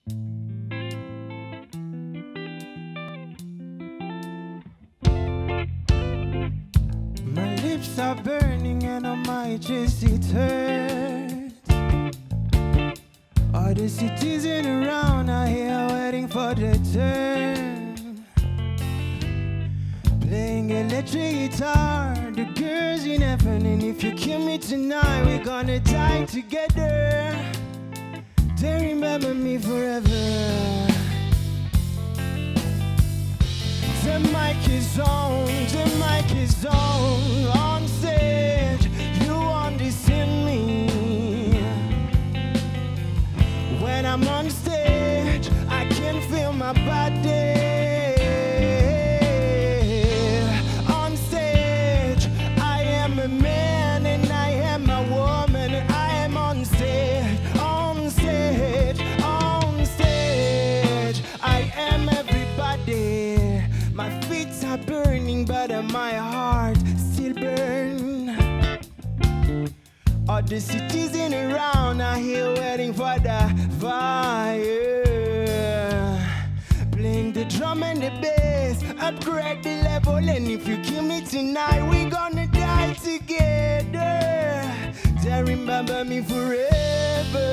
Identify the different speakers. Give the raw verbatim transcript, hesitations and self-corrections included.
Speaker 1: My lips are burning and I might just it hurt. All the citizens around are here waiting for the turn. Playing electric guitar, the girls in heaven. And if you kill me tonight, we're gonna die together. They remember me forever. The mic is on, the mic is on. On stage, you understand me. When I'm on stage, I can feel my body. On stage, I am a man and I am a woman. I am on stage, on stage, on stage. I am everybody. My feet are burning, but my heart still burns. All the citizens around are here waiting for the fire. Playing the drum and the bass, upgrade the level. And if you kill me tonight, we're gonna die together. They remember me forever.